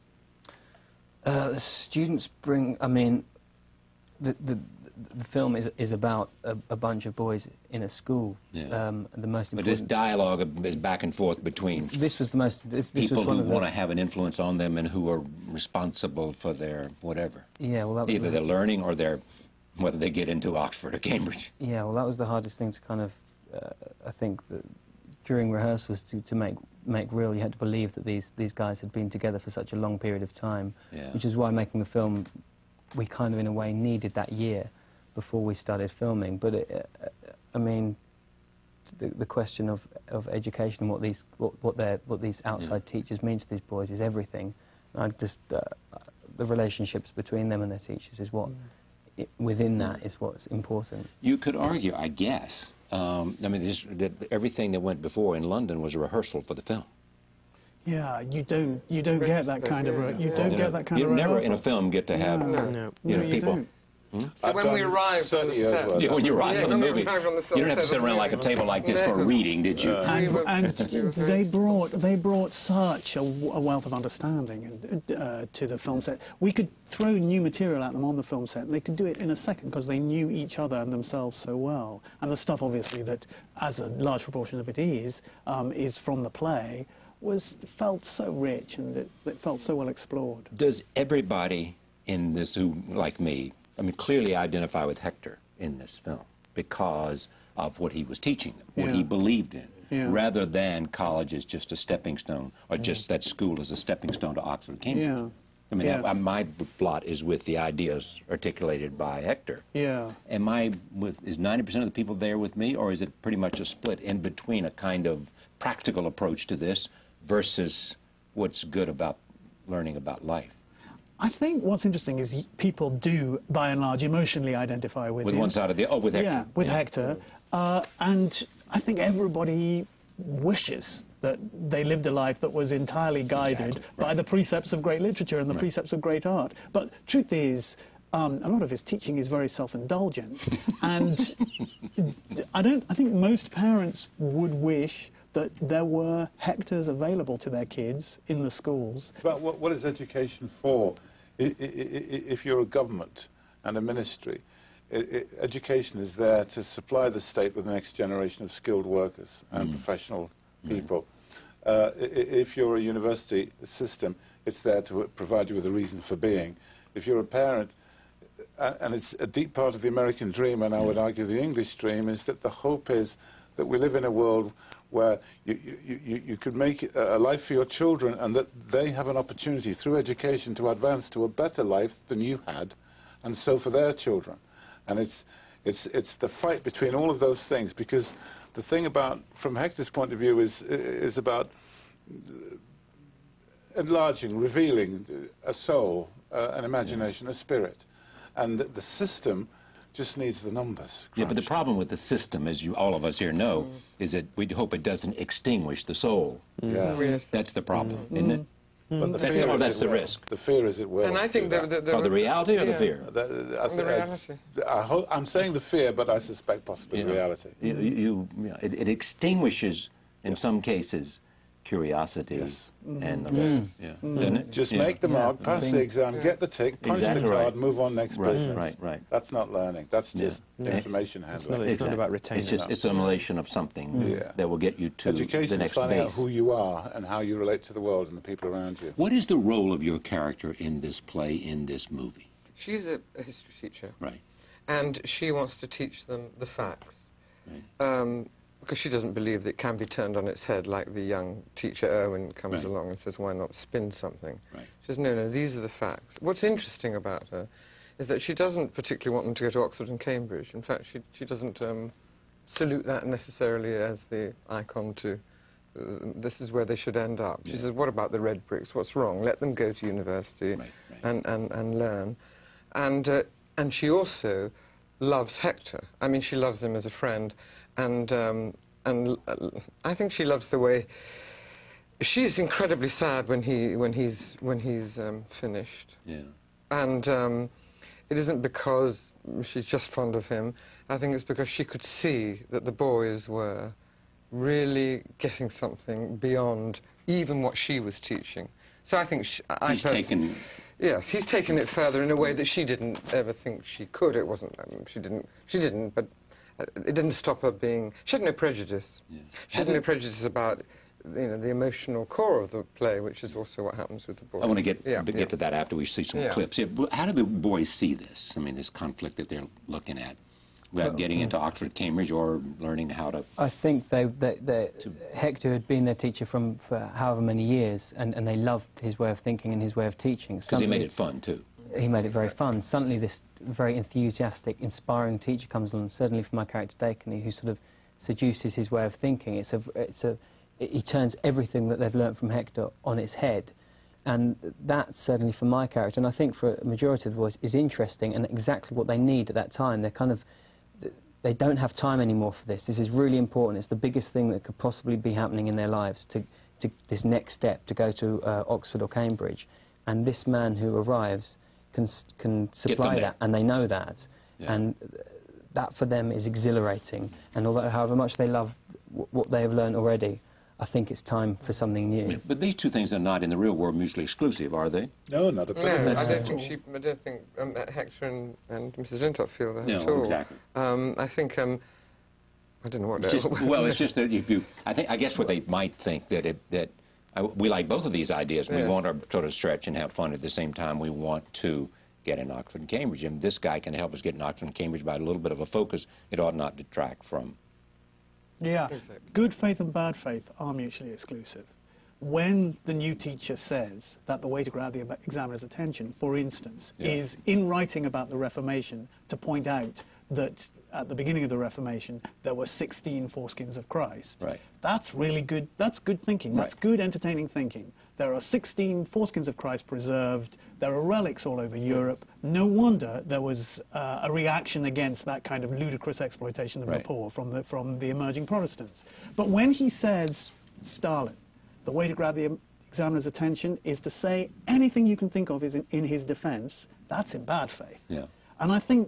Uh, the students bring, I mean, the, the, the film is, is about a, a bunch of boys in a school. Yeah. Um, the most But important... this dialogue is back and forth between This was the most... This, this people was one who of the, want to have an influence on them and who are responsible for their whatever. Yeah, well, that was Either the, they're learning or they're, whether they get into Oxford or Cambridge. Yeah, well, that was the hardest thing to kind of, uh, I think, that during rehearsals to, to make make real, you had to believe that these, these guys had been together for such a long period of time, Yeah. which is why making the film, we kind of, in a way, needed that year before we started filming. But, it, uh, I mean, the, the question of, of education and what these, what, what, they're, what these outside Yeah. teachers mean to these boys is everything. I just, uh, the relationships between them and their teachers is what, it, within that, is what's important. You could argue, I guess, um, I mean, this, that everything that went before in London was a rehearsal for the film. Yeah, you don't you don't get that kind of re you don't You get know, that kind you of never rehearsal. in a film get to have, No. No. you No, know, you people. don't. Hmm? So when we arrived on the set... Yeah, when you arrived Yeah, for the when we movie, arrived on the set, you didn't have to sit around like a table like this for a reading, did you? And, We were- and we were very- they brought they brought such a, w- a wealth of understanding uh, to the film set. We could throw new material at them on the film set, and they could do it in a second because they knew each other and themselves so well. And the stuff, obviously, that as a large proportion of it is um, is from the play, was felt so rich and it, it felt so well explored. Does everybody in this who, like me, I mean, clearly identify with Hector in this film because of what he was teaching them, what Yeah. he believed in, Yeah. rather than college is just a stepping stone, or just that school is a stepping stone to Oxford, Cambridge. Yeah. I mean, Yeah. I, I, my plot is with the ideas articulated by Hector. Yeah. Am I with, is ninety percent of the people there with me, or is it pretty much a split in between a kind of practical approach to this versus what's good about learning about life? I think what's interesting is y- people do, by and large, emotionally identify with With him. one side of the, oh, with Hector. Yeah, with Yeah. Hector. Uh, and I think everybody wishes that they lived a life that was entirely guided Exactly, by right. the precepts of great literature and the Right. precepts of great art. But truth is, um, a lot of his teaching is very self-indulgent. And I don't. I think most parents would wish that there were Hectors available to their kids in the schools. But what, what is education for? I, I, I, if you're a government and a ministry, I, I, education is there to supply the state with the next generation of skilled workers and Mm. professional people. Uh, I, I- if you're a university system, it's there to provide you with a reason for being. If you're a parent, a- and it's a deep part of the American dream, and I would argue the English dream, is that the hope is that we live in a world where you, you, you, you could make a life for your children and that they have an opportunity through education to advance to a better life than you had, and so for their children. And it's, it's, it's the fight between all of those things, because the thing about, from Hector's point of view, is, is about enlarging, revealing a soul, uh, an imagination, a spirit. And the system just needs the numbers. Yeah, but the crunched. problem with the system, as you, all of us here know, Mm. is that we hope it doesn't extinguish the soul. Yes. Yes. That's the problem, isn't it? But the That's fear the- oh, is that's it the will. risk. The fear is it will. And I think do the, that. the, the, Oh, the reality or the yeah. fear? The, the, I The th- reality. I ho I'm saying the fear, but I suspect possibly You the know, reality. You, you, you know, it, it extinguishes in some cases, curiosity yes. and the mm. rest. Yeah. Mm. Isn't it? Just yeah. make the mark, pass Being, the exam, yeah. get the tick, punch exactly the card, right. move on next right, business. Right, right. That's not learning. That's just yeah. information it's handling. Not, it's exactly. not about retaining. It's just assimilation of something yeah. that will get you to Education the next is finding base. out who you are and how you relate to the world and the people around you. What is the role of your character in this play, in this movie? She's a, a history teacher. Right. And she wants to teach them the facts. Right. Um, because she doesn't believe that it can be turned on its head, like the young teacher Irwin comes right. along and says, why not spin something? Right. She says, no, no, these are the facts. What's interesting about her is that she doesn't particularly want them to go to Oxford and Cambridge. In fact, she, she doesn't um, salute that necessarily as the icon to, uh, this is where they should end up. She yeah. says, what about the red bricks? What's wrong? Let them go to university right, right. And, and, and learn. And, uh, and she also loves Hector. I mean, she loves him as a friend. And, um, and uh, I think she loves the way... She's incredibly sad when, he, when he's, when he's um, finished. Yeah. And um, it isn't because she's just fond of him. I think it's because she could see that the boys were really getting something beyond even what she was teaching. So I think... She, I he's taken... Yes, he's taken it further in a way that she didn't ever think she could. It wasn't... Um, she didn't... She didn't, but... It didn't stop her being... She had no prejudice. Yeah. She has no prejudice about, you know, the emotional core of the play, which is also what happens with the boys. I want to get yeah, get yeah. to that after we see some yeah. clips. Yeah, how do the boys see this? I mean, this conflict that they're looking at, about well, getting into Oxford, Cambridge, or learning how to... I think they, they, they Hector had been their teacher from for however many years, and, and they loved his way of thinking and his way of teaching. Because he made it fun, too. He made it very fun. Suddenly this very enthusiastic, inspiring teacher comes along, certainly for my character Dakiney, who sort of seduces his way of thinking. It's a, it's a, it, he turns everything that they've learnt from Hector on its head. And that, certainly for my character, and I think for a majority of the boys, is interesting and exactly what they need at that time. They're kind of, they don't have time anymore for this. This is really important. It's the biggest thing that could possibly be happening in their lives, to, to this next step, to go to uh, Oxford or Cambridge. And this man who arrives can, can supply that, and they know that. Yeah. And that for them is exhilarating. And although, however much they love w what they have learned already, I think it's time for something new. Yeah, but these two things are not in the real world mutually exclusive, are they? No, not a bit. No, I don't think she. I don't think um, Hector and, and Missus Lintott feel that no, at all. exactly. Um, I think. Um, I don't know what. It's just, well, it's just that if you, I think, I guess what they might think that it, that uh, we like both of these ideas. And yes. We want to sort of stretch and have fun at the same time. We want to get in Oxford and Cambridge, and this guy can help us get in Oxford and Cambridge by a little bit of a focus. It ought not detract from. Yeah, good faith and bad faith are mutually exclusive. When the new teacher says that the way to grab the examiner's attention, for instance, yeah. is in writing about the Reformation to point out that at the beginning of the Reformation there were sixteen foreskins of Christ. Right. That's really good. That's good thinking. Right. That's good, entertaining thinking. There are sixteen foreskins of Christ preserved. There are relics all over Europe. No wonder there was uh, a reaction against that kind of ludicrous exploitation of right. the poor from the, from the emerging Protestants. But when he says, Stalin, the way to grab the examiner's attention is to say anything you can think of is in, in his defense, that's in bad faith. Yeah. And I think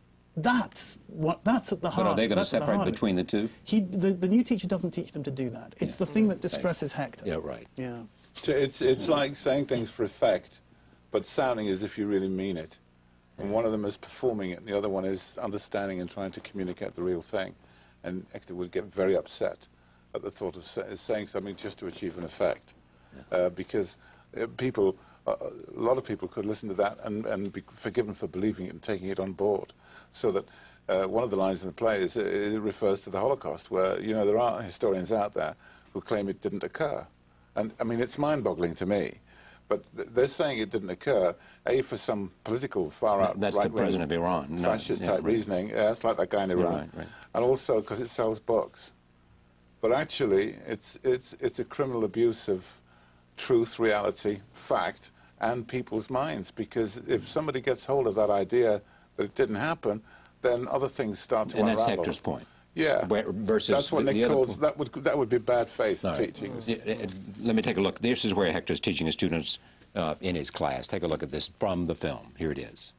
that's what that's at the heart. But are they going to that's separate the between the two? He, the, the new teacher doesn't teach them to do that. It's yeah. the thing that distresses Hector. Yeah, right. Yeah. It's, it's like saying things for effect, but sounding as if you really mean it. And one of them is performing it, and the other one is understanding and trying to communicate the real thing. And Hector would get very upset at the thought of say, saying something just to achieve an effect. Yeah. Uh, because uh, people, uh, a lot of people could listen to that and, and be forgiven for believing it and taking it on board. So that uh, one of the lines in the play is, it refers to the Holocaust, where, you know, there are historians out there who claim it didn't occur. And, I mean, it's mind-boggling to me. But th they're saying it didn't occur, A, for some political far-out That's right the president of Iran. fascist-type no, yeah, right. reasoning. Yeah, it's like that guy in Iran. Yeah, right, right. And also because it sells books. But actually, it's, it's, it's a criminal abuse of truth, reality, fact, and people's minds. Because if somebody gets hold of that idea that it didn't happen, then other things start to and unravel. And that's Hector's point. Yeah, Where, versus that's what the, Nick the calls, that would, that would be bad faith right. teaching. Mm. Let me take a look. This is where Hector's teaching his students uh, in his class. Take a look at this from the film. Here it is.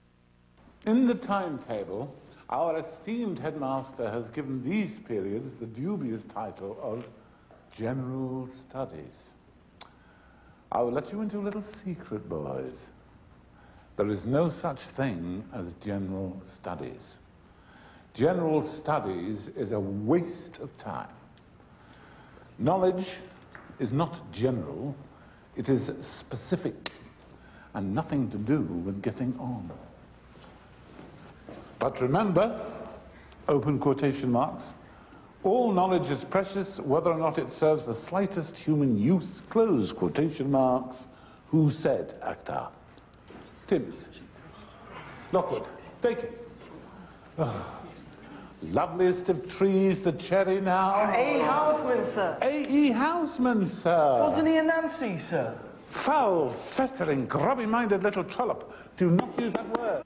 In the timetable, our esteemed headmaster has given these periods the dubious title of General studies. I will let you into a little secret, boys. There is no such thing as general studies. General studies is a waste of time. Knowledge is not general, it is specific, and nothing to do with getting on. But remember, open quotation marks, all knowledge is precious, whether or not it serves the slightest human use, close quotation marks. Who said, actor? Timms. Lockwood, take it. Oh. Loveliest of trees, the cherry now. A E. Houseman, sir. A E. Houseman, sir. Wasn't he a Nancy, sir? Foul, fettering, grubby-minded little trollop. Do not use that word.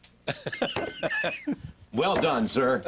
Well done, sir.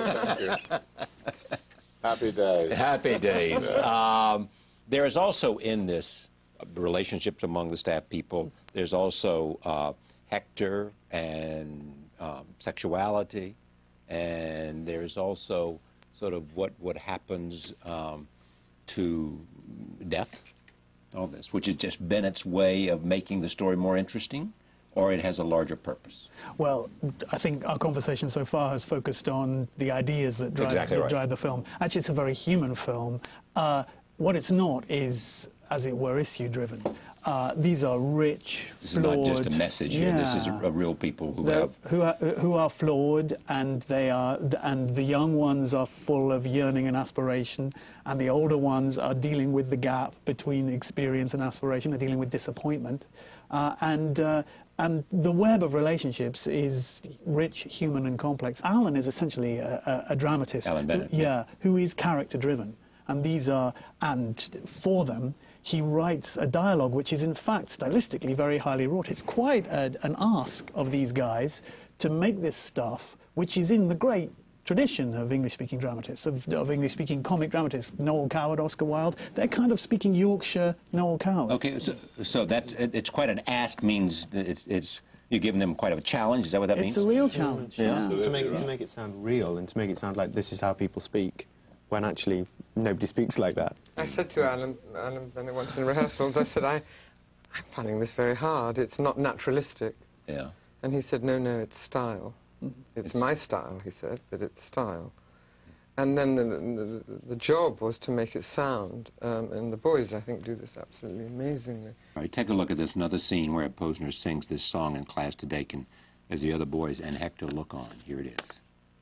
Happy days. Happy days. Um, there is also in this uh, relationships among the staff people, there's also uh, Hector and um, sexuality, and there's also sort of what, what happens um, to death, all this, which is just Bennett's way of making the story more interesting, or it has a larger purpose? Well, I think our conversation so far has focused on the ideas that drive, exactly that right. drive the film. Actually, it's a very human film. Uh, what it's not is, as it were, issue-driven. Uh, these are rich, This flawed... is not just a message here. Yeah. This is a, a real people who They're- have... who are who are flawed, and they are, and the young ones are full of yearning and aspiration, and the older ones are dealing with the gap between experience and aspiration. They're dealing with disappointment, uh, and uh, and the web of relationships is rich, human, and complex. Alan is essentially a, a, a dramatist. Alan Bennett, who, yeah, who is character-driven, and these are, and for them, he writes a dialogue which is in fact stylistically very highly wrought. It's quite a, an ask of these guys to make this stuff, which is in the great tradition of English-speaking dramatists, of, of English-speaking comic dramatists, Noel Coward, Oscar Wilde. They're kind of speaking Yorkshire Noel Coward. Okay, so, so that, it, it's quite an ask means that it's, it's, you're giving them quite of a challenge, is that what that It's means? a real challenge, Yeah. yeah. To make, to make it sound real and to make it sound like this is how people speak, when actually nobody speaks like that. I said to Alan, Alan Bennett once in rehearsals, I said, I, I'm finding this very hard. It's not naturalistic. Yeah. And he said, no, no, it's style. It's, It's- my style, he said, but it's style. And then the, the, the job was to make it sound, um, and the boys, I think, do this absolutely amazingly. All right, take a look at this, another scene where Posner sings this song in class today, can, as the other boys and Hector look on. Here it is.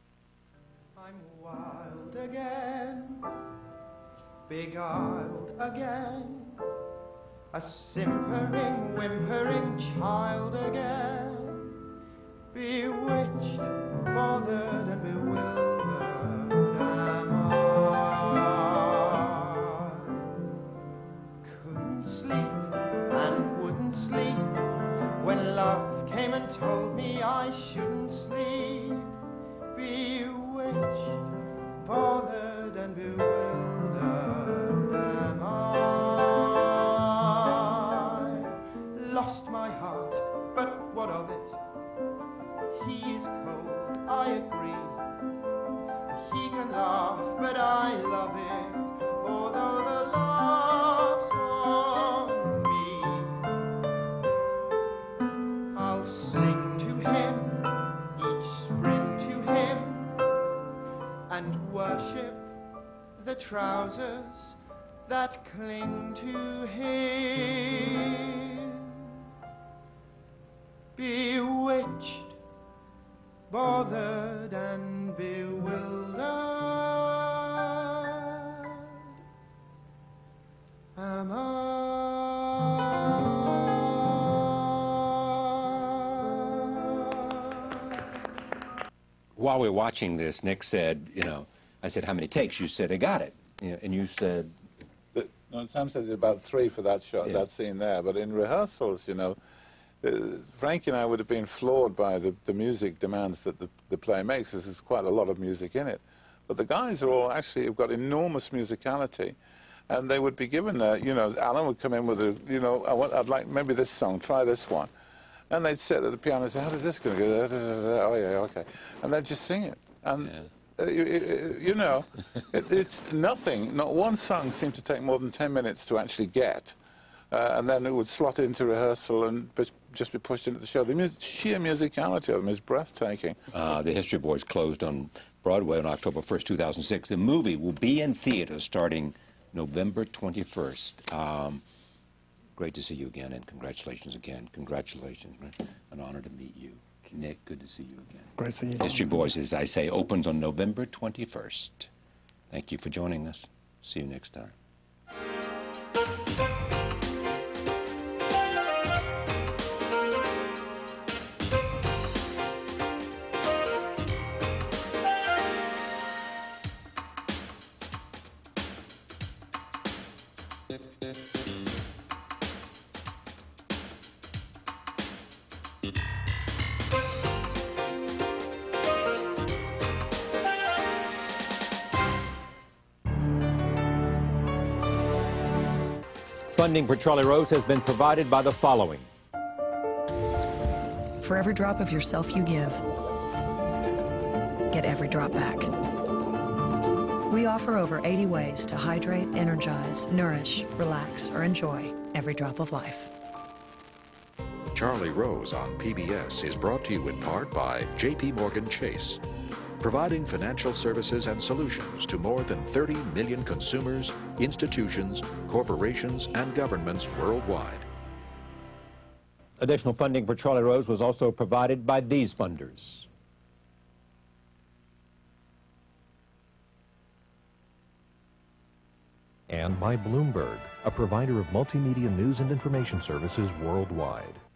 I'm wild again, beguiled again, a simpering, whimpering child again, bewitched, bothered and bewildered am I. Couldn't sleep and wouldn't sleep when love came and told me I shouldn't sleep. Bewitched, bothered and bewildered am I. Lost my heart, but what of it? He is cold, I agree. He can laugh, but I love it, although the laugh's on me. I'll sing to him each spring to him, and worship the trousers that cling to him. Bewitched, bothered and bewildered am While we were watching this, Nick said, you know, I said, how many takes? You said, I got it. You know, and you said... The, no, Sam said about three for that shot, Yeah. that scene there. But in rehearsals, you know, uh, Frank and I would have been floored by the, the music demands that the, the play makes. There's quite a lot of music in it. But the guys are all actually have got enormous musicality. And they would be given, uh, you know, Alan would come in with a, you know, I want, I'd like maybe this song, try this one. And they'd sit at the piano and say, how does this go? Oh, yeah, okay. And they'd just sing it. And Yeah. Uh, you, you know, it, it's nothing. Not one song seemed to take more than ten minutes to actually get. Uh, and then it would slot into rehearsal and just be pushed into the show. The mu sheer musicality of them is breathtaking. Uh, the History Boys closed on Broadway on October first, two thousand six. The movie will be in theaters starting November twenty-first. Um, great to see you again, and congratulations again. Congratulations. An honor to meet you. Nick, good to see you again. Great to see you. History Boys, as I say, opens on November twenty-first. Thank you for joining us. See you next time. Funding for Charlie Rose has been provided by the following. For every drop of yourself you give, get every drop back. We offer over eighty ways to hydrate, energize, nourish, relax, or enjoy every drop of life. Charlie Rose on P B S is brought to you in part by J P Morgan Chase, providing financial services and solutions to more than thirty million consumers, institutions, corporations, and governments worldwide. Additional funding for Charlie Rose was also provided by these funders. And by Bloomberg, a provider of multimedia news and information services worldwide.